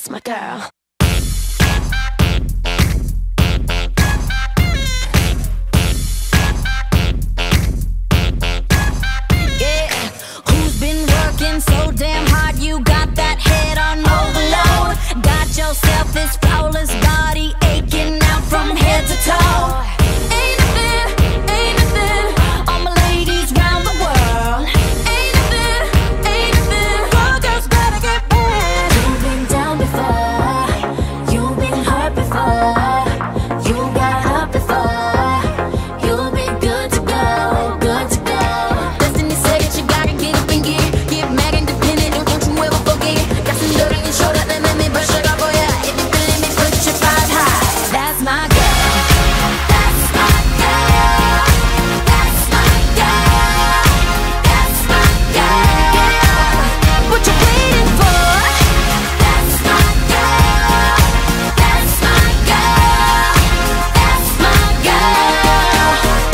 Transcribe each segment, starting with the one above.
That's my girl. Yeah, who's been working so damn hard? You got that head on overload. Got yourself this flawless body aching out from head to toe. Ain't nothing, all my ladies round the world. Ain't nothing, all girls better get back. You've been down before, you've been hurt before, you got up before. You'll be good to go, good to go. Destiny said that you gotta get up and get mad independent. Don't you ever forget. Got some dirt on your shoulder, then let me brush it off for ya. If you feeling me, put your five high. That's my girl. That's my girl. That's my girl. That's my girl. What you waiting for? That's my girl. That's my girl. That's my girl.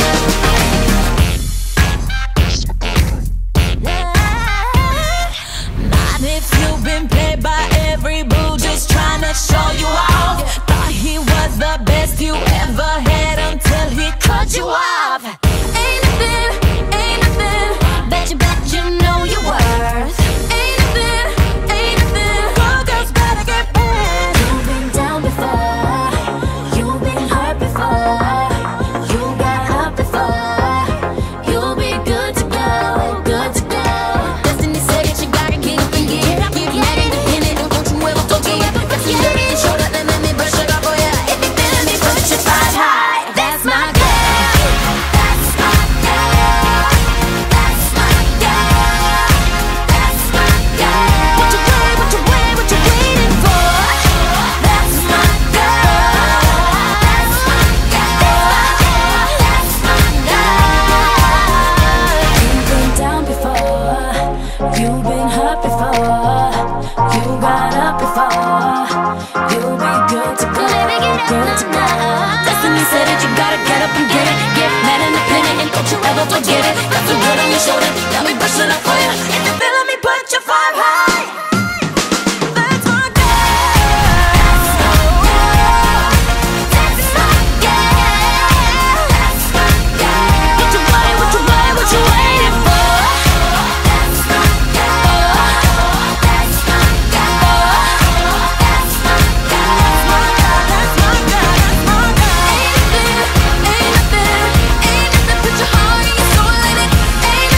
Not if you've been played by every boo, just trying to show you off. Thought he was the best you ever had until he cut you off. Ain't nothing, bet you know your worth. Ain't nothing, all girls better get back. You've been down before, you've been hurt before, you got up before. You'll be good to go, good to go. Destiny said that you gotta get up and get mad independent. Don't you ever forget. Got some dirt on your shoulder, then let me brush it off for ya. If you feeling me, put your five high. That's my girl. That's my girl. That's my girl. That's my girl. What you waiting for? That's my girl. That's my girl. That's my girl. You've been down before, you've been hurt before, you got up before. You'll be good to go, good to go. Destiny said that you gotta get up and get mad independent, and don't you ever forget it. Got some dirt on your shoulder, let me brush it off for ya. If you feeling me, put your five high. That's my girl. That's my girl. That's my girl. What you waiting for? That's my girl. That's my girl. That's my girl. That's my girl. That's my girl. Ain't nothing, put your heart and your soul in it. Ain't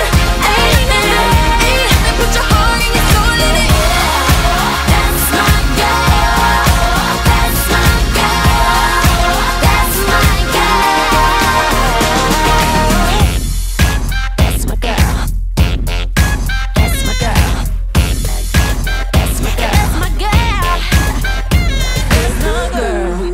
nothing, put your heart and your soul in it. That's my girl. That's my girl. That's my girl. That's my girl. That's my girl. That's my girl. That's my girl. That's my girl.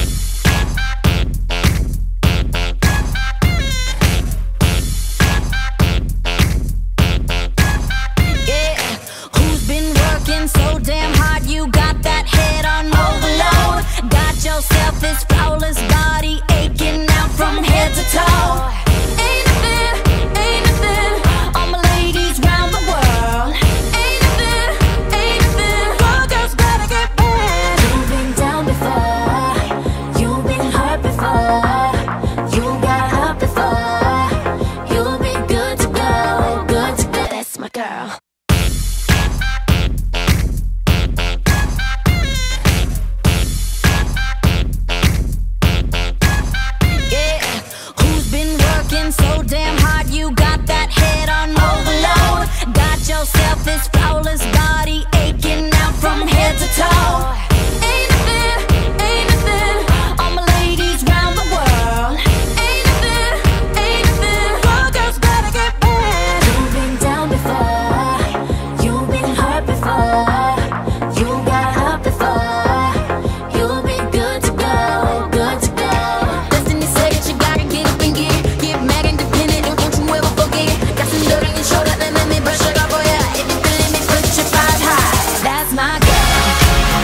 Yeah, who's been working so damn hard? You got that head on overload. Got yourself this flawless body aching out from head to toe. Ain't nothing, all my ladies round the world. Ain't nothing, all girls better get back. You've been down before, you've been hurt before, you got up before. You'll be good to go, good to go. That's my girl. Yeah, who's been working so damn hard? You got that head on overload. Got yourself this flawless body aching out from head to toe. Ain't nothing, all my ladies round the world. Ain't nothing, all girls better get back. You've been down before, you've been hurt before, you got up before. You'll be good to go, good to go. Destiny said that you gotta get up and get mad independent. Don't you ever forget. Got some dirt on your shoulder, then let me brush it off for ya. If you feeling me, put your five high. That's my girl.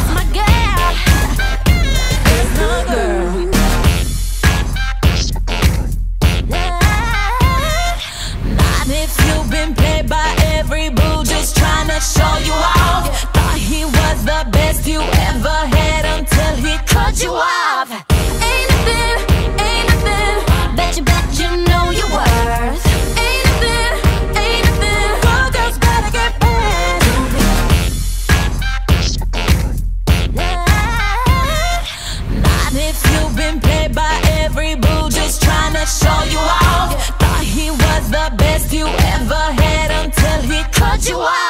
that's my girl. That's my girl. Not if you've been played by every boo, just trying to show you off. Thought he was the best you ever had until he cut you off. Ain't nothing that you know you're worth. Ain't nothing, all girls gotta get paid. Not if you've been played by every boo, just trying to show you off. Thought he was the best you ever had until he cut you off.